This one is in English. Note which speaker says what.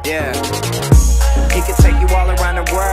Speaker 1: Yeah. He can take you all around the world.